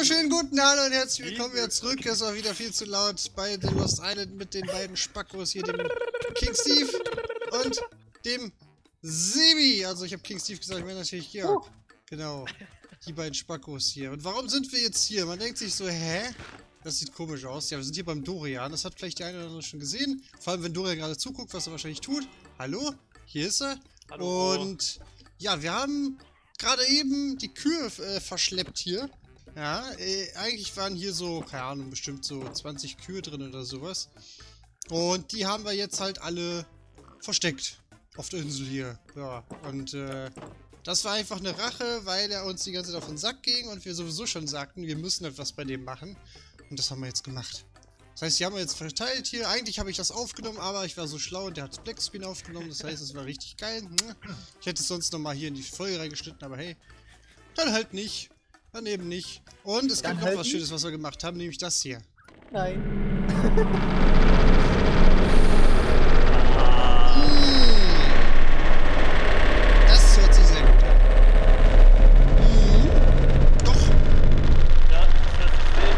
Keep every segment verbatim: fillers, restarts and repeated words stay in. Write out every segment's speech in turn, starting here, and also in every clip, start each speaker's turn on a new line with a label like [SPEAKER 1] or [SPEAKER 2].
[SPEAKER 1] wunderschönen guten Hallo und herzlich willkommen wieder zurück. Es war wieder viel zu laut bei The Lost Island mit den beiden Spackos hier, dem King Steve und dem Sebi. Also ich habe King Steve gesagt, ich meine natürlich Georg. Genau, die beiden Spackos hier. Und warum sind wir jetzt hier? Man denkt sich so, hä? Das sieht komisch aus. Ja, wir sind hier beim Dorian. Das hat vielleicht der eine oder andere schon gesehen. Vor allem, wenn Dorian gerade zuguckt, was er wahrscheinlich tut. Hallo? Hier ist er. Hallo. Und ja, wir haben gerade eben die Kühe äh, verschleppt hier. Ja, äh, eigentlich waren hier so, keine Ahnung, bestimmt so zwanzig Kühe drin oder sowas. Und die haben wir jetzt halt alle versteckt. Auf der Insel hier. Ja, und äh, das war einfach eine Rache, weil er uns die ganze Zeit auf den Sack ging und wir sowieso schon sagten, wir müssen etwas bei dem machen. Und das haben wir jetzt gemacht. Das heißt, die haben wir jetzt verteilt hier. Eigentlich habe ich das aufgenommen, aber ich war so schlau und der hat Black Screen aufgenommen. Das heißt, es war richtig geil. Ich hätte es sonst nochmal hier in die Folge reingeschnitten, aber hey, dann halt nicht. Dann eben nicht. Und es
[SPEAKER 2] Dann
[SPEAKER 1] gibt
[SPEAKER 2] halt
[SPEAKER 1] noch was
[SPEAKER 2] nicht.
[SPEAKER 1] Schönes, was wir gemacht haben, nämlich das hier.
[SPEAKER 2] Nein.
[SPEAKER 1] Das hört sich sehr gut an. Mhm. Doch.
[SPEAKER 3] Ja, das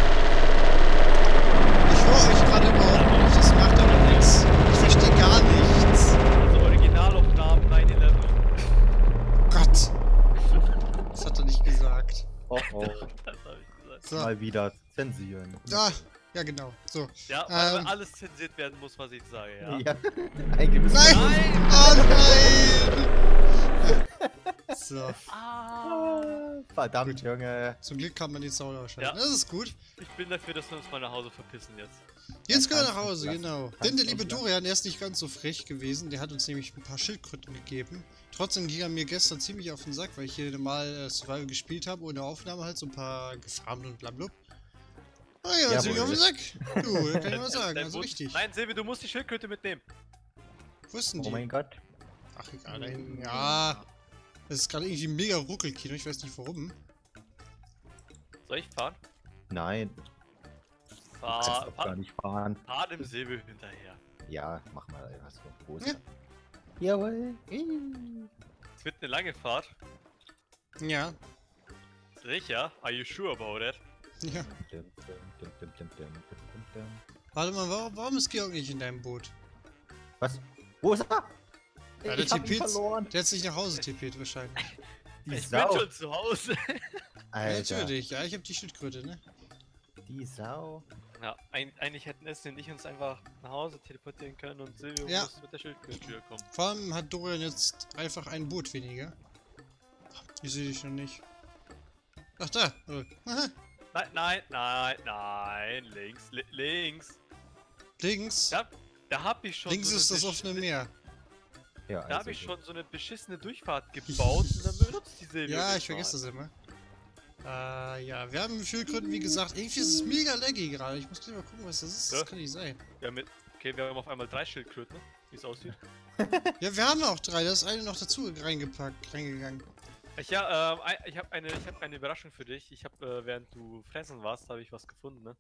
[SPEAKER 1] Ich höre euch gerade überhaupt nicht. Das macht aber nichts. Ich verstehe gar nichts.
[SPEAKER 3] ist also Originalaufnahmen neun elf.
[SPEAKER 1] Gott. Das hat er nicht gesagt.
[SPEAKER 2] Oh oh.
[SPEAKER 3] Das hab ich gesagt.
[SPEAKER 1] So.
[SPEAKER 2] Mal wieder zensieren.
[SPEAKER 1] Ah, ja genau. So.
[SPEAKER 3] Ja, weil
[SPEAKER 1] Ähm.
[SPEAKER 3] alles zensiert werden muss, was ich sage, ja.
[SPEAKER 2] Ja. Eigentlich müssen
[SPEAKER 1] Nein!
[SPEAKER 3] Nein!
[SPEAKER 1] Oh nein! So.
[SPEAKER 3] Ah.
[SPEAKER 2] wir- Verdammt, Junge.
[SPEAKER 1] Zum Glück kann man die Zauber ausschalten.
[SPEAKER 3] Ja.
[SPEAKER 1] Das ist gut.
[SPEAKER 3] Ich bin dafür, dass wir uns mal nach Hause verpissen jetzt.
[SPEAKER 1] Jetzt können wir
[SPEAKER 2] kannst
[SPEAKER 1] nach
[SPEAKER 2] du
[SPEAKER 1] Hause,
[SPEAKER 2] lassen.
[SPEAKER 1] genau.
[SPEAKER 2] Kannst
[SPEAKER 1] Denn der
[SPEAKER 2] du
[SPEAKER 1] liebe
[SPEAKER 2] lassen.
[SPEAKER 1] Dorian, der ist nicht ganz so frech gewesen. Der hat uns nämlich ein paar Schildkröten gegeben. Trotzdem ging er mir gestern ziemlich auf den Sack, weil ich hier normal äh, Survival gespielt habe, ohne Aufnahme halt so ein paar gefarmt und blablabla. Ah ja,
[SPEAKER 2] Jawohl.
[SPEAKER 1] ziemlich auf den Sack. Du, das kann ich mal sagen.
[SPEAKER 3] Dein
[SPEAKER 1] Also
[SPEAKER 3] Wunsch-
[SPEAKER 1] richtig.
[SPEAKER 3] Nein, Silvi, du musst die Schildkröte mitnehmen.
[SPEAKER 1] Wo ist denn
[SPEAKER 2] Oh
[SPEAKER 1] die?
[SPEAKER 2] mein Gott.
[SPEAKER 1] Ach, egal, da hinten. Ja. Das ist gerade irgendwie ein mega Ruckelkino. Ich weiß nicht warum.
[SPEAKER 3] Soll ich fahren?
[SPEAKER 2] Nein.
[SPEAKER 3] Fahr,
[SPEAKER 2] Kannst doch gar
[SPEAKER 3] fahr,
[SPEAKER 2] nicht fahren.
[SPEAKER 3] fahr dem Silvi hinterher.
[SPEAKER 2] Ja, mach mal erst so. Wo ist
[SPEAKER 1] Ja.
[SPEAKER 2] er? Jawohl.
[SPEAKER 3] Es wird eine lange Fahrt.
[SPEAKER 1] Ja.
[SPEAKER 3] Sicher? Are you sure about it?
[SPEAKER 1] Ja.
[SPEAKER 2] Dum, dum, dum, dum, dum, dum, dum, dum.
[SPEAKER 1] Warte mal, warum, warum ist Georg nicht in deinem Boot?
[SPEAKER 2] Was? Wo ist er?
[SPEAKER 1] Ja, der
[SPEAKER 2] Ich hab ihn
[SPEAKER 1] tippet-
[SPEAKER 2] verloren.
[SPEAKER 1] Der hat sich nach Hause tippet wahrscheinlich.
[SPEAKER 2] Die
[SPEAKER 3] Ich bin
[SPEAKER 2] Sau.
[SPEAKER 3] schon zu Hause.
[SPEAKER 1] Ja,
[SPEAKER 2] Alter.
[SPEAKER 1] natürlich, ja, ich habe die Schildkröte, ne?
[SPEAKER 2] Die Sau.
[SPEAKER 3] Ja, ein, eigentlich hätten Essen und ich uns einfach nach Hause teleportieren können und Silvio
[SPEAKER 1] Ja.
[SPEAKER 3] muss mit der Schildkröte wiederkommen.
[SPEAKER 1] Vor allem hat Dorian jetzt einfach ein Boot weniger. Ich sehe dich noch nicht. Ach da. Oh. Aha.
[SPEAKER 3] Nein, nein, nein, nein, links, li links.
[SPEAKER 1] Links.
[SPEAKER 3] Da, da hab ich schon
[SPEAKER 1] Links
[SPEAKER 3] so
[SPEAKER 1] ist
[SPEAKER 3] eine
[SPEAKER 1] das offene
[SPEAKER 3] besch-
[SPEAKER 1] Meer.
[SPEAKER 2] Ja,
[SPEAKER 3] Da hab
[SPEAKER 2] also
[SPEAKER 3] ich
[SPEAKER 2] so.
[SPEAKER 3] schon so eine beschissene Durchfahrt gebaut und dann benutzt die Silvio.
[SPEAKER 1] Ja,
[SPEAKER 3] nicht
[SPEAKER 1] ich vergesse das
[SPEAKER 3] mal.
[SPEAKER 1] immer. Äh, ja, wir haben Schildkröten, wie gesagt. Irgendwie ist es mega laggy gerade. Ich muss gleich mal gucken, was das ist. Das
[SPEAKER 3] Ja.
[SPEAKER 1] kann nicht sein.
[SPEAKER 3] Ja, mit, okay, wir haben auf einmal drei Schildkröten, wie es aussieht.
[SPEAKER 1] Ja, wir haben auch drei. Da ist eine noch dazu reingepackt, reingegangen.
[SPEAKER 3] Ich, ja, ähm, ein- ich habe eine, ich hab eine Überraschung für dich. Ich habe, äh, während du fressen warst, habe ich was gefunden, ne?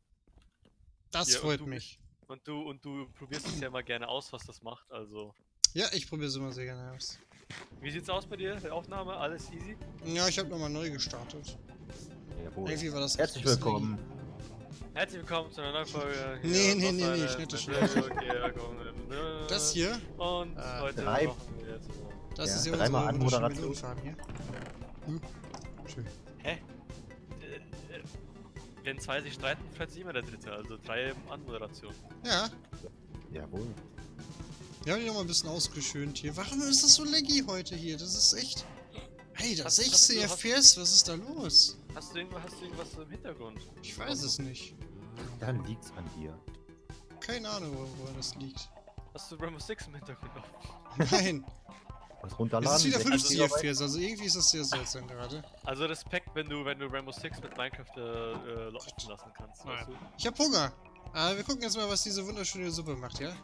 [SPEAKER 1] Das
[SPEAKER 3] Ja, und
[SPEAKER 1] freut
[SPEAKER 3] du-
[SPEAKER 1] mich.
[SPEAKER 3] Und du, und du probierst es ja immer gerne aus, was das macht, also...
[SPEAKER 1] Ja, ich probiere es immer sehr gerne aus.
[SPEAKER 3] Wie sieht's aus bei dir, der Aufnahme? Alles easy?
[SPEAKER 1] Ja, ich habe nochmal neu gestartet.
[SPEAKER 2] Jawohl.
[SPEAKER 1] Irgendwie war das
[SPEAKER 2] Herzlich
[SPEAKER 1] echt ein bisschen
[SPEAKER 2] willkommen.
[SPEAKER 3] Herzlich willkommen zu einer neuen Folge.
[SPEAKER 1] Nee,
[SPEAKER 3] hier
[SPEAKER 1] nee,
[SPEAKER 3] auf
[SPEAKER 1] nee, nee,
[SPEAKER 3] eine-
[SPEAKER 1] ich nette
[SPEAKER 3] mit
[SPEAKER 1] Schleife.
[SPEAKER 3] Silvio, Georg und, äh,
[SPEAKER 1] Das hier,
[SPEAKER 3] Und
[SPEAKER 1] Äh,
[SPEAKER 3] heute
[SPEAKER 2] drei-
[SPEAKER 3] machen wir jetzt so.
[SPEAKER 1] das
[SPEAKER 2] Ja,
[SPEAKER 1] ist ja
[SPEAKER 2] dreimal
[SPEAKER 1] unsere wunderschöne
[SPEAKER 2] Anmoderation.
[SPEAKER 1] Melonenfarm hier. Hm. Schön.
[SPEAKER 3] Hä? Äh, äh, Wenn zwei sich streiten, freut sich immer der Dritte, also drei Anmoderationen.
[SPEAKER 1] Ja,
[SPEAKER 2] Jawohl.
[SPEAKER 1] wir haben die noch mal ein bisschen ausgeschönt hier. Warum ist das so laggy heute hier? Das ist echt... Hey, das
[SPEAKER 3] Hast- hast
[SPEAKER 1] sechzehn
[SPEAKER 3] du- hast-
[SPEAKER 1] F P S, was ist da los?
[SPEAKER 3] Hast du irgendwas, hast du irgendwas im Hintergrund?
[SPEAKER 1] Ich weiß es nicht.
[SPEAKER 2] Dann liegt's an dir.
[SPEAKER 1] Keine Ahnung, wo, wo das liegt.
[SPEAKER 3] Hast du Rainbow Six im Hintergrund auf?
[SPEAKER 1] Nein,
[SPEAKER 2] Was
[SPEAKER 1] es
[SPEAKER 2] runterladen?
[SPEAKER 1] ist wieder
[SPEAKER 2] sechzig
[SPEAKER 1] fünfzig
[SPEAKER 2] Gigabyte.
[SPEAKER 1] F P S, also irgendwie ist das sehr seltsam gerade.
[SPEAKER 3] Also Respekt, wenn du, wenn du Rainbow Six mit Minecraft äh, äh, laufen lassen kannst, weißt du?
[SPEAKER 1] Ich hab Hunger. Aber wir gucken jetzt mal, was diese wunderschöne Suppe macht, ja?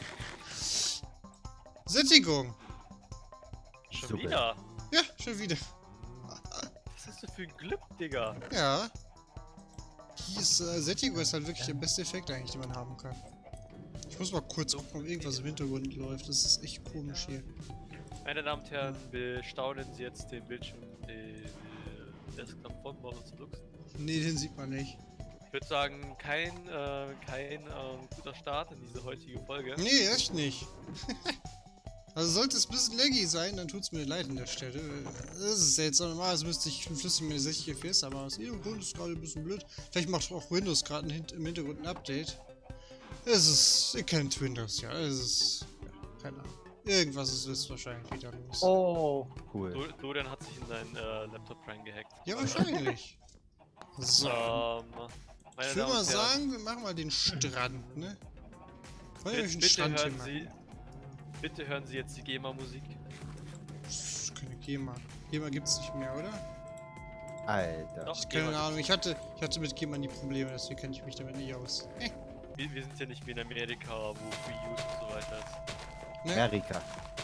[SPEAKER 1] Sättigung.
[SPEAKER 3] Schon
[SPEAKER 2] Super.
[SPEAKER 3] wieder?
[SPEAKER 1] Ja, schon wieder.
[SPEAKER 3] Was hast du für ein Glück, Digga?
[SPEAKER 1] Ja. Die ist, äh, Sättigung ist halt wirklich der beste Effekt eigentlich, den man haben kann. Ich muss mal kurz gucken, ob irgendwas im Hintergrund läuft. Das ist echt komisch hier.
[SPEAKER 3] Meine Damen und Herren, bestaunen Sie jetzt den Bildschirm, den äh, Desktop von Models Lux.
[SPEAKER 1] Nee, den sieht man nicht.
[SPEAKER 3] Ich würde sagen, kein, äh, kein ähm, guter Start in diese heutige Folge.
[SPEAKER 1] Nee, echt nicht. Also sollte es ein bisschen laggy sein, dann tut's mir leid an der Stelle. Das ist jetzt normalerweise müsste ich flüssig mit sechzig F P S, aber aus irgendeinem Grund ist gerade ein bisschen blöd. Vielleicht macht auch Windows gerade im Hintergrund ein Update. Es ist, ihr kennt Windows, ja, es ist, ja, keine Ahnung. Irgendwas ist jetzt wahrscheinlich wieder los.
[SPEAKER 2] Oh, cool.
[SPEAKER 3] Dor- Dorian hat sich in seinen äh, Laptop reingehackt.
[SPEAKER 1] Ja, wahrscheinlich. So.
[SPEAKER 3] Ähm, meine
[SPEAKER 1] Ich will
[SPEAKER 3] Damen
[SPEAKER 1] mal
[SPEAKER 3] und Herren,
[SPEAKER 1] sagen, wir machen mal den Strand, ne? Wollen wir
[SPEAKER 3] bitte,
[SPEAKER 1] einen
[SPEAKER 3] bitte,
[SPEAKER 1] Strand hier
[SPEAKER 3] hören
[SPEAKER 1] machen?
[SPEAKER 3] Sie, bitte hören Sie jetzt die GEMA-Musik.
[SPEAKER 1] Das ist keine GEMA. GEMA gibt's nicht mehr, oder?
[SPEAKER 2] Alter.
[SPEAKER 3] Doch,
[SPEAKER 1] Ich keine
[SPEAKER 3] GEMA
[SPEAKER 1] Ahnung, ich hatte, ich hatte mit GEMA nie Probleme, deswegen kenne ich mich damit nicht aus. Eh,
[SPEAKER 3] Wir, wir sind ja nicht wie in Amerika, wo Free Use und so weiter ist.
[SPEAKER 1] ne?
[SPEAKER 2] Amerika.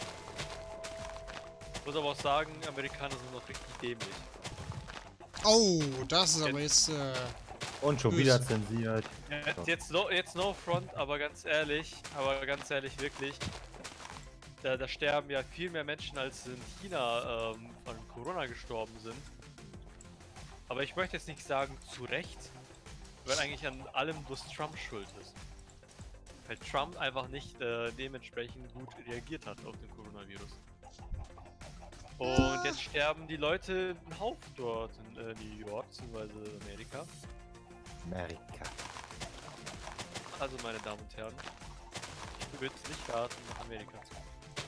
[SPEAKER 3] Ich muss aber auch sagen, Amerikaner sind noch richtig dämlich.
[SPEAKER 1] Oh, das ist aber jetzt, äh...
[SPEAKER 2] Und schon
[SPEAKER 1] Böse.
[SPEAKER 2] wieder zensiert.
[SPEAKER 3] Jetzt, jetzt, no, jetzt no front, aber ganz ehrlich, aber ganz ehrlich wirklich, da, da sterben ja viel mehr Menschen, als in China ähm, von Corona gestorben sind. Aber ich möchte jetzt nicht sagen zu Recht, weil eigentlich an allem bloß Trump schuld ist. Weil Trump einfach nicht äh, dementsprechend gut reagiert hat auf den Coronavirus. Und jetzt sterben die Leute einen Haufen dort in äh, New York bzw. Amerika.
[SPEAKER 2] Amerika.
[SPEAKER 3] Also meine Damen und Herren, ich würde nicht raten, nach Amerika zu gehen.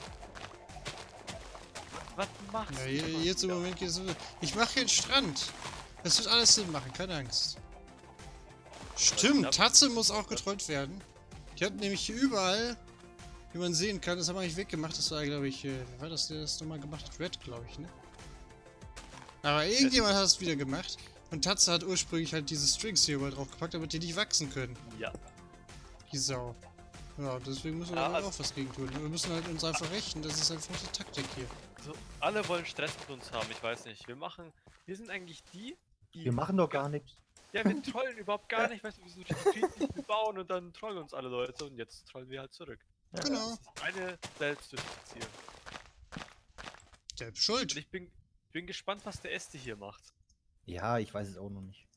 [SPEAKER 3] Was machst
[SPEAKER 1] Ja,
[SPEAKER 3] du?
[SPEAKER 1] je-
[SPEAKER 3] schon
[SPEAKER 1] jetzt im
[SPEAKER 3] wieder?
[SPEAKER 1] Moment geht's so. Ich mache hier einen Strand. Das wird alles Sinn machen, keine Angst. Stimmt, Tatze muss auch getrollt werden. Die hat nämlich hier überall, wie man sehen kann, das haben wir eigentlich weggemacht. Das war, glaube ich, äh, wer war das, der das nochmal gemacht hat? Red, glaube ich, ne? Aber irgendjemand hat es wieder gemacht. Und Tatze hat ursprünglich halt diese Strings hier überall draufgepackt, damit die nicht wachsen können.
[SPEAKER 3] Ja.
[SPEAKER 1] Die Sau. Ja, deswegen müssen wir
[SPEAKER 3] Ja,
[SPEAKER 1] da
[SPEAKER 3] also-
[SPEAKER 1] auch was gegen tun. Wir müssen halt uns einfach rächen. Das ist einfach die Taktik hier.
[SPEAKER 3] So, alle wollen Stress mit uns haben, ich weiß nicht. Wir machen, wir sind eigentlich die, die...
[SPEAKER 2] Wir machen doch gar nichts.
[SPEAKER 3] Ja, wir trollen überhaupt gar nicht, weißt du, wir sind friedlich, wir bauen und dann trollen uns alle Leute und jetzt trollen wir halt zurück.
[SPEAKER 1] Genau.
[SPEAKER 3] Das ist eine Selbstjustizier.
[SPEAKER 1] Selbst schuld.
[SPEAKER 3] Und ich bin, bin gespannt, was der Esti hier macht.
[SPEAKER 2] Ja, ich weiß es auch noch nicht.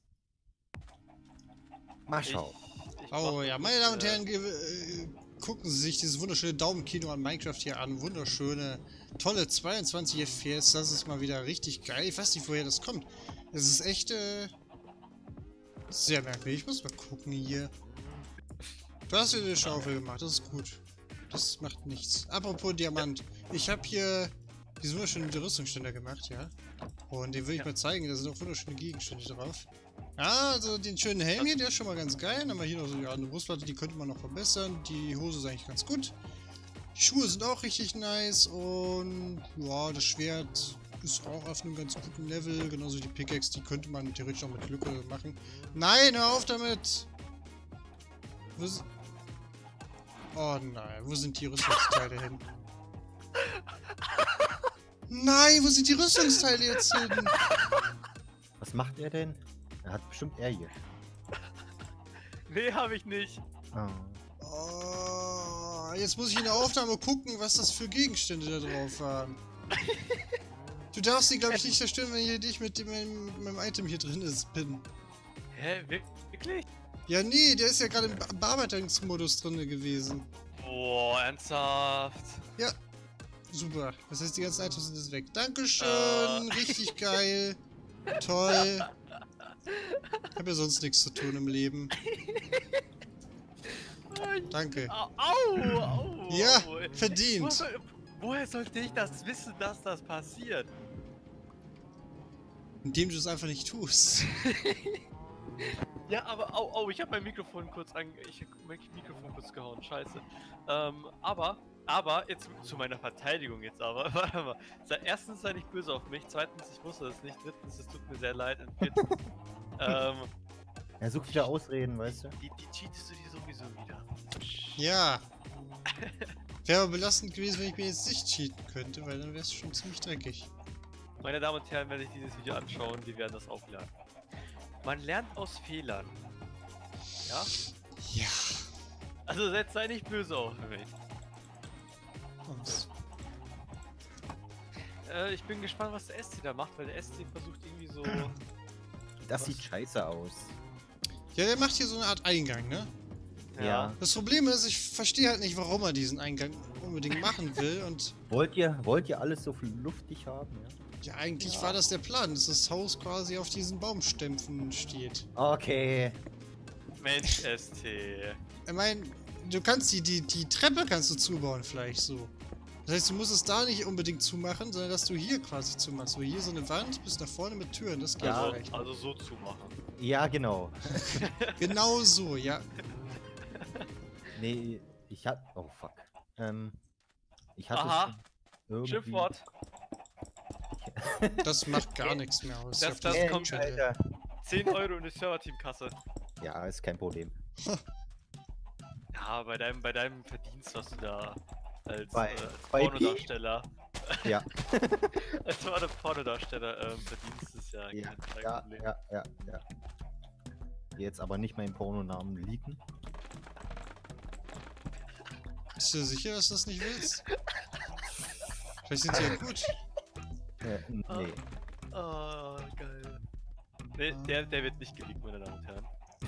[SPEAKER 2] Mal schauen.
[SPEAKER 3] Ich, ich
[SPEAKER 1] Oh
[SPEAKER 3] mach
[SPEAKER 1] ja,
[SPEAKER 3] bloß,
[SPEAKER 1] meine Damen und
[SPEAKER 3] äh,
[SPEAKER 1] Herren, ge- äh, gucken Sie sich dieses wunderschöne Daumenkino an Minecraft hier an. Wunderschöne, tolle zweiundzwanzig F P S. Das ist mal wieder richtig geil. Ich weiß nicht, woher das kommt. Es ist echt, äh, sehr merkwürdig. Ich muss mal gucken hier. Du hast dir eine Schaufel gemacht, das ist gut. Das macht nichts. Apropos Diamant. Ich habe hier diesen wunderschönen Rüstungsständer gemacht, ja. Und den will ich
[SPEAKER 3] Ja.
[SPEAKER 1] mal zeigen. Da sind auch wunderschöne Gegenstände drauf. Ja, also den schönen Helm hier, der ist schon mal ganz geil. Dann haben wir hier noch so ja, eine Brustplatte, die könnte man noch verbessern. Die Hose ist eigentlich ganz gut. Die Schuhe sind auch richtig nice. Und ja, das Schwert ist auch auf einem ganz guten Level. Genauso die Pickaxe, die könnte man theoretisch auch mit Lücke machen. Nein, hör auf damit! Wo ist... Oh nein, wo sind die Rüstungsteile hin? Nein, wo sind die Rüstungsteile jetzt hin?
[SPEAKER 2] Was macht er denn? Er hat bestimmt er hier.
[SPEAKER 3] Nee, habe ich nicht.
[SPEAKER 2] Ah.
[SPEAKER 1] Oh, jetzt muss ich in der Aufnahme gucken, was das für Gegenstände da drauf waren. Du darfst sie, glaube ich, nicht zerstören, wenn ich dich mit dem mit meinem Item hier drin ist, bin.
[SPEAKER 3] Hä, wir- wirklich?
[SPEAKER 1] Ja, nee, der ist ja gerade im Be- Bearbeitungsmodus drin gewesen.
[SPEAKER 3] Boah, ernsthaft.
[SPEAKER 1] Ja, super. Das heißt, die ganzen Items sind jetzt weg. Dankeschön,
[SPEAKER 3] Äh.
[SPEAKER 1] richtig geil. Toll. Ich habe ja sonst nichts zu tun im Leben. Danke.
[SPEAKER 3] Au, au, au,
[SPEAKER 1] Ja,
[SPEAKER 3] au.
[SPEAKER 1] verdient.
[SPEAKER 3] Wo soll- Woher sollte ich das wissen, dass das passiert?
[SPEAKER 1] Indem du es einfach nicht tust.
[SPEAKER 3] Ja, aber au, au, ich habe mein Mikrofon kurz an, ich hab mein Mikrofon kurz gehauen, scheiße. Ähm, aber, aber, jetzt zu meiner Verteidigung jetzt aber, warte mal. Sei- Erstens sei nicht böse auf mich, zweitens, ich wusste das nicht, drittens, es tut mir sehr leid und viertens, ähm,
[SPEAKER 2] Er sucht wieder Ausreden, weißt du?
[SPEAKER 3] die, die cheatest du dir sowieso wieder.
[SPEAKER 1] Ja. Wäre aber belastend gewesen, wenn ich mir jetzt nicht cheaten könnte, weil dann wäre es schon ziemlich dreckig.
[SPEAKER 3] Meine Damen und Herren, wenn sich dieses Video anschauen, die werden das auch lernen. Man lernt aus Fehlern. Ja?
[SPEAKER 1] Ja.
[SPEAKER 3] Also jetzt sei nicht böse auf mich.
[SPEAKER 1] Und
[SPEAKER 3] Äh, ich bin gespannt, was der S C da macht, weil der S C versucht irgendwie so
[SPEAKER 2] Das sieht scheiße aus.
[SPEAKER 1] Ja, der macht hier so eine Art Eingang, ne?
[SPEAKER 2] Ja.
[SPEAKER 1] Das Problem ist, ich verstehe halt nicht, warum er diesen Eingang unbedingt machen will und...
[SPEAKER 2] Wollt ihr, wollt ihr alles so luftig haben, ja?
[SPEAKER 1] Ja, eigentlich
[SPEAKER 3] Ja.
[SPEAKER 1] war das der Plan, dass das Haus quasi auf diesen Baumstämpfen steht.
[SPEAKER 2] Okay.
[SPEAKER 3] Mensch, S T.
[SPEAKER 1] Ich meine, du kannst die, die, die Treppe kannst du zubauen vielleicht so. Das heißt, du musst es da nicht unbedingt zumachen, sondern dass du hier quasi zumachst. So hier so eine Wand bis nach vorne mit Türen, das geht
[SPEAKER 2] Ja.
[SPEAKER 3] Also,
[SPEAKER 1] vielleicht.
[SPEAKER 3] also so zumachen.
[SPEAKER 2] Ja, genau.
[SPEAKER 1] Genau so, ja.
[SPEAKER 2] Nee, ich hab... Oh, fuck. Ähm, ich hatte
[SPEAKER 3] Aha.
[SPEAKER 2] irgendwie...
[SPEAKER 3] Schimpfwort.
[SPEAKER 1] Das macht gar nichts mehr aus.
[SPEAKER 3] Das-
[SPEAKER 1] Ich hab
[SPEAKER 3] das
[SPEAKER 2] Äh,
[SPEAKER 3] kommt-
[SPEAKER 2] Alter.
[SPEAKER 3] zehn Euro in die Server-Team-Kasse.
[SPEAKER 2] Ja, ist kein Problem.
[SPEAKER 3] Ja, bei deinem, bei deinem Verdienst, was du da als,
[SPEAKER 2] Bei-
[SPEAKER 3] äh, als
[SPEAKER 2] bei
[SPEAKER 3] Pornodarsteller,
[SPEAKER 2] Ja,
[SPEAKER 3] als Porno- Pornodarsteller ähm, verdienst, ist ja,
[SPEAKER 2] ja,
[SPEAKER 3] kein, kein
[SPEAKER 2] ja,
[SPEAKER 3] Problem.
[SPEAKER 2] ja, ja, ja. Jetzt aber nicht meinen Pornonamen leaken.
[SPEAKER 1] Bist du sicher, dass du das nicht willst? Vielleicht sind sie ja gut.
[SPEAKER 2] Äh, nee.
[SPEAKER 3] Ah, geil. Nee,
[SPEAKER 1] Ah.
[SPEAKER 3] der, der wird nicht geleakt, meine Damen und Herren.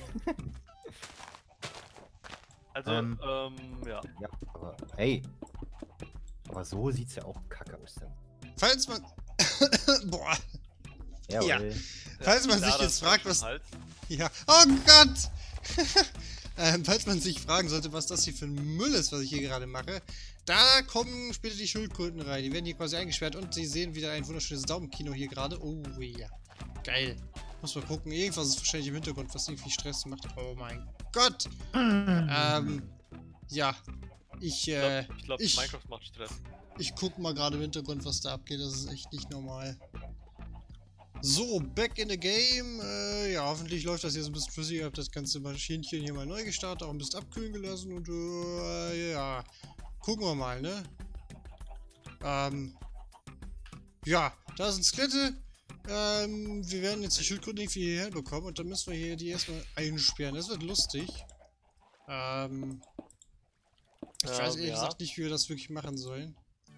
[SPEAKER 3] Also,
[SPEAKER 2] Ähm.
[SPEAKER 3] ähm, ja.
[SPEAKER 2] Ja, aber hey. Aber so sieht's ja auch kacke aus dann.
[SPEAKER 1] Falls man... Boah. Ja.
[SPEAKER 2] Jawohl.
[SPEAKER 1] Falls man sich
[SPEAKER 3] Daran
[SPEAKER 1] jetzt fragt,
[SPEAKER 3] schon
[SPEAKER 1] was...
[SPEAKER 3] Hals.
[SPEAKER 1] Ja. Oh Gott! ähm, falls man sich fragen sollte, was das hier für ein Müll ist, was ich hier gerade mache, da kommen später die Schildkröten rein. Die werden hier quasi eingesperrt und sie sehen wieder ein wunderschönes Daumenkino hier gerade. Oh ja. Geil. Muss mal gucken. Irgendwas ist wahrscheinlich im Hintergrund, was irgendwie Stress macht. Oh mein Gott. ähm. Ja. Ich, äh.
[SPEAKER 3] Ich glaube, glaub,
[SPEAKER 1] ich-
[SPEAKER 3] Minecraft macht Stress.
[SPEAKER 1] Ich guck mal gerade im Hintergrund, was da abgeht. Das ist echt nicht normal. So, back in the game. Äh, ja, hoffentlich läuft das hier so ein bisschen für Sie. Ich habe das ganze Maschinchen hier mal neu gestartet, auch ein bisschen abkühlen gelassen und äh, ja. Gucken wir mal, ne? Ähm. Ja, da sind Skelette. Ähm, wir werden jetzt die Schildkröten irgendwie hierher bekommen und dann müssen wir hier die erstmal einsperren. Das wird lustig. Ähm. Ich weiß
[SPEAKER 3] Ähm,
[SPEAKER 1] ehrlich
[SPEAKER 3] ja.
[SPEAKER 1] gesagt nicht, wie wir das wirklich machen sollen.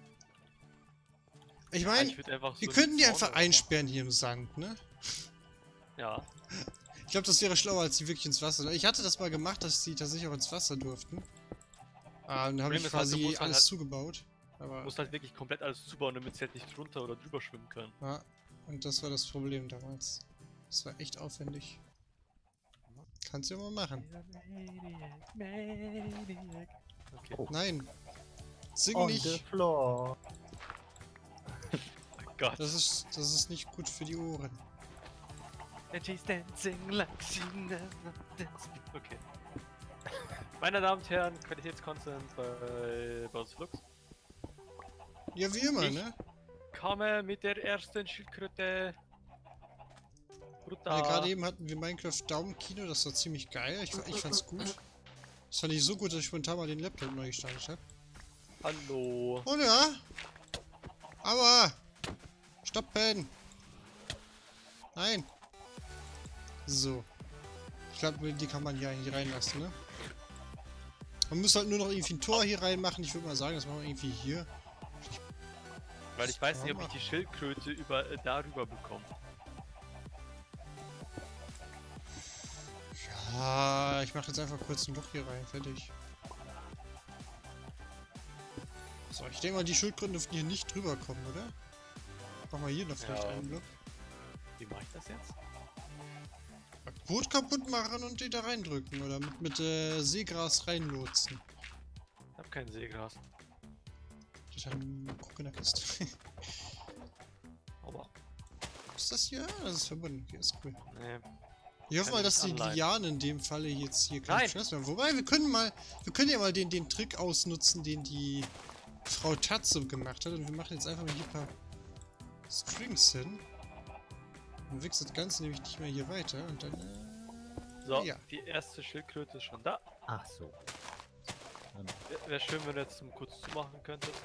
[SPEAKER 1] Ich
[SPEAKER 3] Ja,
[SPEAKER 1] meine,
[SPEAKER 3] ich würd einfach
[SPEAKER 1] wir
[SPEAKER 3] so
[SPEAKER 1] könnten die
[SPEAKER 3] Zaun
[SPEAKER 1] einfach
[SPEAKER 3] oder so
[SPEAKER 1] einsperren hier im Sand, ne?
[SPEAKER 3] machen. Ja.
[SPEAKER 1] Ich glaube, das wäre schlauer, als die wirklich ins Wasser. Ich hatte das mal gemacht, dass die tatsächlich auch ins Wasser durften. Ah, und dann habe
[SPEAKER 3] Problem
[SPEAKER 1] ich
[SPEAKER 3] ist halt, du
[SPEAKER 1] quasi
[SPEAKER 3] musst halt
[SPEAKER 1] alles
[SPEAKER 3] halt-
[SPEAKER 1] zugebaut.
[SPEAKER 3] Du
[SPEAKER 1] Aber,
[SPEAKER 3] musst halt wirklich komplett alles zubauen, damit sie halt nicht drunter oder drüber schwimmen können.
[SPEAKER 1] ja, und das war das Problem damals. Das war echt aufwendig. Kannst du ja mal machen.
[SPEAKER 3] Okay.
[SPEAKER 2] Oh.
[SPEAKER 1] Nein. Sing
[SPEAKER 2] On the
[SPEAKER 1] nicht.
[SPEAKER 2] floor.
[SPEAKER 3] Oh Gott.
[SPEAKER 1] Das ist, das ist nicht gut für die Ohren.
[SPEAKER 3] And she's dancing like she never danced. Okay. Meine Damen und Herren, Qualitätscontent bei Boss Flux.
[SPEAKER 1] Ja, wie immer,
[SPEAKER 3] Ich-
[SPEAKER 1] ne?
[SPEAKER 3] Komme mit der ersten Schildkröte.
[SPEAKER 1] Ja,
[SPEAKER 3] Brutal.
[SPEAKER 1] gerade eben hatten wir Minecraft Daumenkino, das war ziemlich geil. Ich, ich fand's gut. Das fand ich so gut, dass ich spontan mal den Laptop neu gestartet habe.
[SPEAKER 3] Hallo.
[SPEAKER 1] Und ja. Aber. Stoppen. Nein. So. Ich glaube, die kann man hier eigentlich reinlassen, ne? Man muss halt nur noch irgendwie ein Tor hier reinmachen. Ich würde mal sagen, das machen wir irgendwie hier.
[SPEAKER 3] Weil ich weiß nicht, ob ich die Schildkröte über, äh, darüber bekomme.
[SPEAKER 1] Ja, ich mache jetzt einfach kurz ein Loch hier rein. Fertig. So, ich denke mal, die Schildkröten dürften hier nicht drüber kommen, oder? Machen wir hier noch vielleicht
[SPEAKER 3] Ja.
[SPEAKER 1] einen Block.
[SPEAKER 3] Wie mache ich das jetzt?
[SPEAKER 1] Boot kaputt machen und die da reindrücken oder mit, mit äh, Seegras reinlotsen.
[SPEAKER 3] Ich hab kein Seegras.
[SPEAKER 1] Dann guck in der Kiste.
[SPEAKER 3] Aber.
[SPEAKER 1] Ist das hier? Ah, das ist verbunden. Okay, ist cool.
[SPEAKER 3] Nee.
[SPEAKER 1] Ich hoffe
[SPEAKER 3] Kann
[SPEAKER 1] mal,
[SPEAKER 3] ich
[SPEAKER 1] dass die
[SPEAKER 3] anleihen.
[SPEAKER 1] Lianen in dem Falle jetzt hier keinen
[SPEAKER 3] Nein.
[SPEAKER 1] Stress mehr haben. Wobei, wir können mal, wir können ja mal den, den Trick ausnutzen, den die Frau Tatze gemacht hat. Und wir machen jetzt einfach mal hier ein paar Strings hin. Dann wächst das Ganze nämlich nicht mehr hier weiter. Und dann, äh,
[SPEAKER 3] So,
[SPEAKER 1] ja.
[SPEAKER 3] die erste Schildkröte ist schon da.
[SPEAKER 2] Ach so. Ähm,
[SPEAKER 3] Wäre wär schön, wenn du jetzt zum kurz zumachen könntest.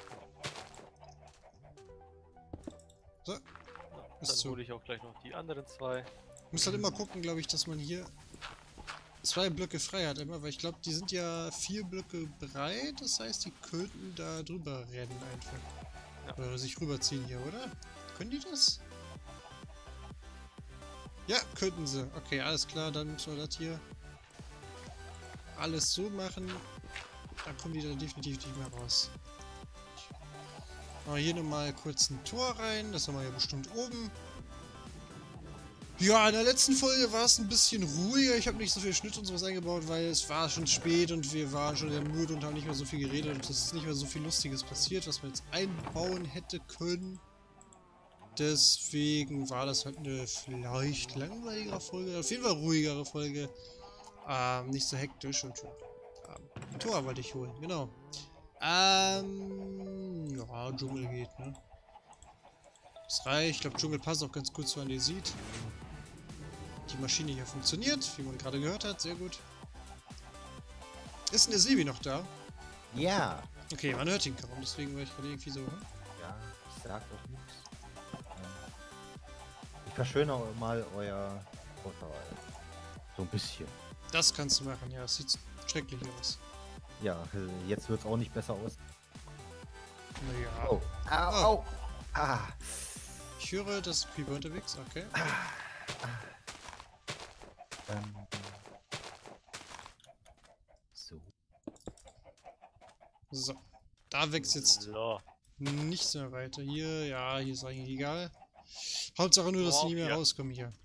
[SPEAKER 1] So.
[SPEAKER 3] Ja,
[SPEAKER 1] Ist
[SPEAKER 3] dann
[SPEAKER 1] so.
[SPEAKER 3] hole ich auch gleich noch die anderen zwei.
[SPEAKER 1] Muss halt immer gucken, glaube ich, dass man hier zwei Blöcke frei hat immer, weil ich glaube, die sind ja vier Blöcke breit, das heißt, die könnten da drüber rennen einfach.
[SPEAKER 3] Ja.
[SPEAKER 1] Oder sich rüberziehen hier, oder? Können die das? Ja, könnten sie. Okay, alles klar, dann müssen wir das hier alles so machen. Dann kommen die da definitiv nicht mehr raus. Aber hier nochmal kurz ein Tor rein. Das haben wir ja bestimmt oben. Ja, in der letzten Folge war es ein bisschen ruhiger. Ich habe nicht so viel Schnitt und sowas eingebaut, weil es war schon spät und wir waren schon sehr müde und haben nicht mehr so viel geredet. Und es ist nicht mehr so viel Lustiges passiert, was man jetzt einbauen hätte können. Deswegen war das halt eine vielleicht langweiligere Folge. Auf jeden Fall ruhigere Folge. Ähm, nicht so hektisch und ja. Ähm, Tor wollte ich holen, genau. Ähm, ja, Dschungel geht, ne? Das reicht. Ich glaube, Dschungel passt auch ganz gut zu Andesit. Die Maschine hier funktioniert, wie man gerade gehört hat. Sehr gut. Ist denn der Sebi noch da?
[SPEAKER 2] Ja.
[SPEAKER 1] Okay, man hört ihn kaum, deswegen war ich gerade irgendwie so. Hm?
[SPEAKER 2] Ja, ich sag doch nichts. Ich verschönere mal euer Portal. So ein bisschen.
[SPEAKER 1] Das kannst du machen, ja. Das sieht schrecklich aus.
[SPEAKER 2] Ja, jetzt wird es auch nicht besser aus.
[SPEAKER 1] Naja.
[SPEAKER 2] Oh. Au,
[SPEAKER 1] Oh.
[SPEAKER 2] au. Ah.
[SPEAKER 1] Ich höre, das Creeper unterwegs, okay.
[SPEAKER 2] Ähm. So.
[SPEAKER 1] So. Da wächst jetzt
[SPEAKER 3] So.
[SPEAKER 1] nichts mehr weiter. Hier, ja, hier ist eigentlich egal. Hauptsache nur, dass
[SPEAKER 3] Oh,
[SPEAKER 1] sie nicht mehr
[SPEAKER 3] ja.
[SPEAKER 1] rauskommen hier.